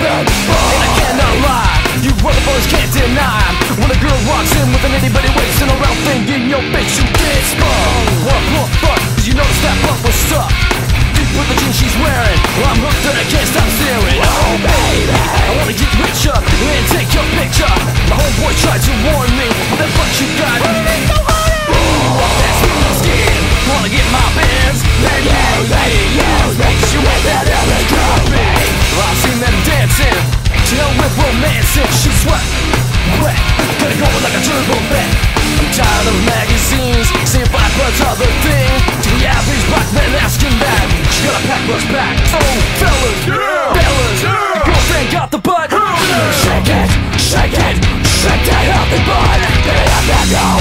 And I cannot lie, you other boys can't deny. When a girl walks in with an itty-bitty waist and around thing in your face, you get spun. What fuck, cause you notice that butt was stuck deep with the jeans she's wearing. Well, I'm hooked and I can't stop staring. Oh baby, I wanna get richer and take your picture. My homeboy tried to warn me, but that butt you got that's me skin. Wanna get my bands, then makes you with that other dropping. Well, I've seen them dancing, chill with romancing. She's wet, gonna go like a turbo vet. I'm tired of magazines, seeing black blood's other thing. To the average black man asking that, she got a pack rush back. Oh, fellas, fellas, your girlfriend got the butt. Shake it, shake it, shake that healthy butt. Baby, I'm back home.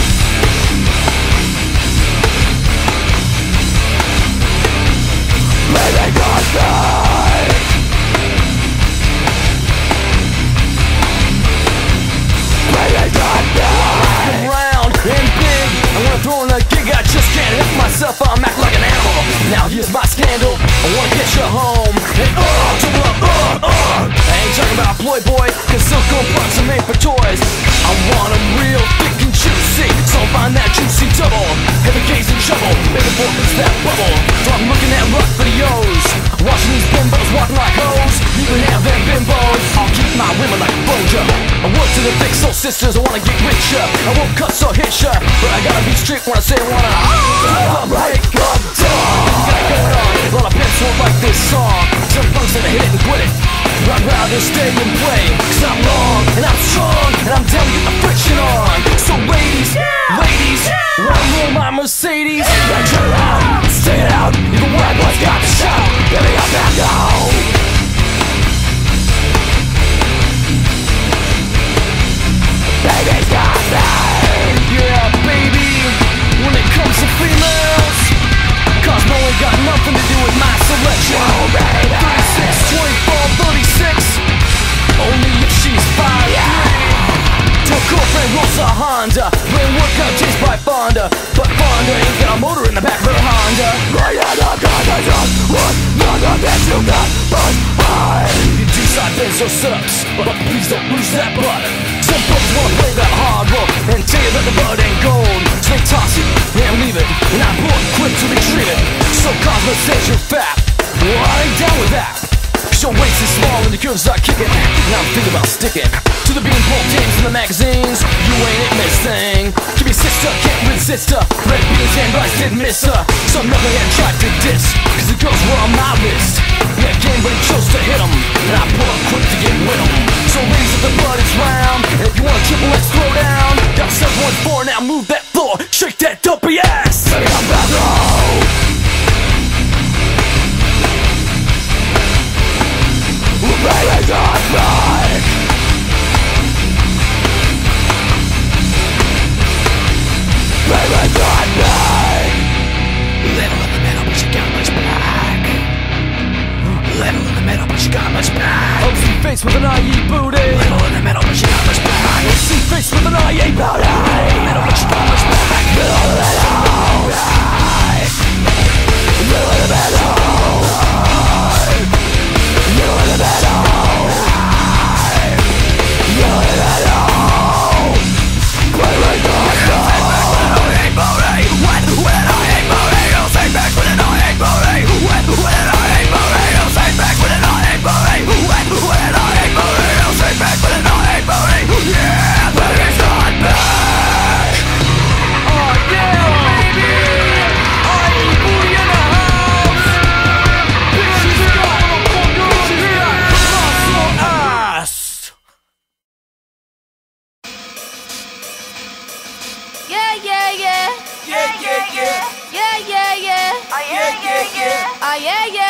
Baby, got back. Baby, got back. Round and big, I wanna throw in a gig, I just can't help myself, I'm acting like an animal. Now here's my scandal, I wanna get you home. And trouble up, I ain't talking about Playboy, cause silicone parts are made for toys. I want them real thick and juicy, so I'll find that juicy double. Heavy gaze in trouble, baby boy, it's that bubble. So I'm looking at rock videos, watching these bimbos walking like hoes. You can have them bimbos, I'll keep my women like Boja. I work to the thick soul sisters, I wanna get richer. I won't cuss or hit ya, but I gotta be strict when I say I wanna break up dog. Got it going on, a lot of pimps won't like this song. Some punks that hit it and quit it, but I'd rather stay and play. Cause I'm long, and I'm strong, and I'm down to get the friction on. So ladies, ladies, wanna roll my Mercedes? Yeah, chill out, stay it out, even white boys got the shout. Baby, I'm back home. Baby's got back. Yeah, baby, when it comes to females, cause no one got nothing to do with my selection. Oh, baby. 36, 24, 36, only if she's 5'3". Your girlfriend rolls a Honda, brain workout chased by Fonda, but Fonda ain't got a motor in the back of her Honda. You do side bends or sit-ups, but please don't lose that butt. Some folks wanna play that hard road and tell you that the butt ain't gold, so they toss it and leave it, and I'm born quick to retrieve it. So Cosmo says you're fat, well I ain't down with that. Cause your waist is small and your curves are kicking. Now I'm thinking about sticking to the beanpole games in the magazines. You ain't it, miss thing. Give me sister, can't resist her. Red beans and rice didn't miss her. So another hand tried to diss, cause the girls were on my list. Yeah, game but he chose to hit them, and I pull up quick to get with them. So ladies, if the blood is round, and if you want a triple X throw down, got 714, now move that floor, shake that dumpy ass. Baby, I'm back home. Baby, got back. Baby, got back. Little in the middle, but you got much back. Little in the middle, but you got much back. OC face with an IE booty. Little in the middle, but you got much back. OC face with an IE booty. Little in the middle, but you got much back. Little in the middle. Little in the middle. You're in the middle. You're in the middle. Baby, got back. When I ain't booty, I'll take back when I ain't booty. When I ain't booty, I'll take back when I ain't booty. When I ain't booty, I'll take back when I ain't booty. Yeah, baby's got back. Oh yeah, baby. I ain't booty in the house. Bitches got muscle ass. Yeah, yeah, yeah. Yeah, yeah, yeah. Yeah, yeah, yeah. Yeah, yeah, yeah. Ah, yeah, yeah.